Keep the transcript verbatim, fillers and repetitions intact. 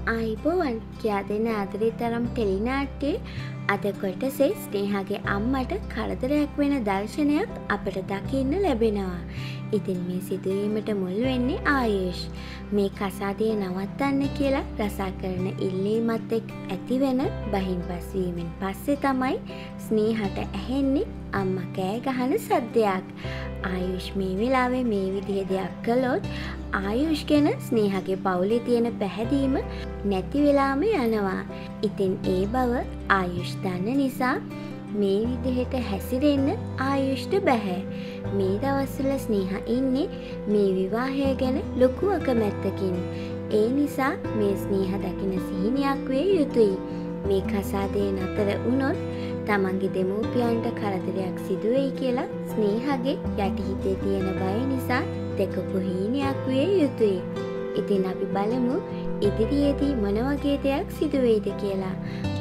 ආයිබෝවන් කියා දෙන ආදරේ තරම් ටෙලිනාට්‍යයේ අද කොටසේ ස්නේහාගේ අම්මට කරදරයක් වෙන දර්ශනයක් අපට දකින්න ලැබෙනවා. ඉතින් මේ සිදුවීමට මුල් වෙන්නේ ආයුෂ්. මේ කසාදය නවත්තන්න කියලා රසා කරන ඉල්ලීමත් එක්ක ඇතිවෙන බහින්පස් වීමෙන් පස්සේ තමයි ස්නේහට ඇහෙන්නේ අම්මා කෑ ගහන සද්දයක්. ආයුෂ් මේ වෙලාවේ මේ විදිහ දෙයක් කළොත් ආයුෂ් ගැන ස්නේහගේ පවුලේ තියෙන පැහැදීම නැති වෙලාම යනවා. ඉතින් ඒ බව ආයුෂ් දන්න නිසා මේ විදිහට හැසිරෙන්න ආයුෂ්ට බෑ. මේ දවස්වල ස්නේහා ඉන්නේ මේ විවාහය ගැන ලොකු අකමැත්තකින්. ඒ නිසා මේ ස්නේහා දකින සිහිනයක් වේ යුතුයි. මේ කසාදේ නතර වුණොත් තමන්ගේ දෙමෝපියන්ට කරදරයක් සිදු වෙයි කියලා ස්නේහගේ යටිහිතේ තියෙන බය නිසා දෙකපු හීනයක් විය යුතුයි. ඉතින් අපි බලමු ඉදිරියේදී මොන වගේ දෙයක් සිදු වෙයිද කියලා.